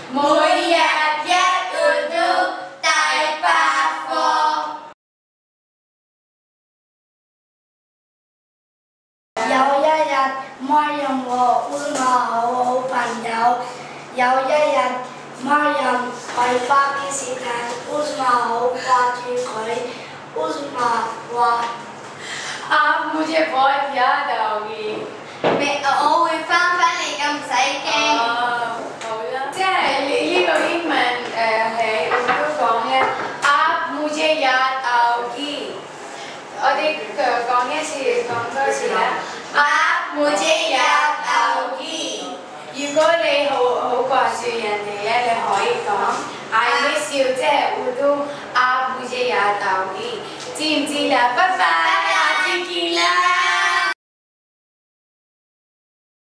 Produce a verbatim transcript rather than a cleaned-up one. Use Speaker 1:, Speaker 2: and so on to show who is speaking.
Speaker 1: 每日一閱讀第八課。
Speaker 2: 有一日，瑪人和烏瑪好好朋友。有一日，瑪人去巴基斯坦，烏瑪好掛住佢。烏瑪話：
Speaker 1: 啊，मुझे बहुत याद आओगी。
Speaker 3: 我會翻返嚟㗎，唔使驚。
Speaker 1: 哦，好啦，即係你呢個英文誒係都講咧，आप मुझे याद आओगी。我哋誒講一次，講多次啦。आप मुझे याद आओगी。如果你好好掛住人哋咧，你可以講 I miss you， 即係會都 आप मुझे याद आओगी，知唔知啦？拜拜，下次見啦。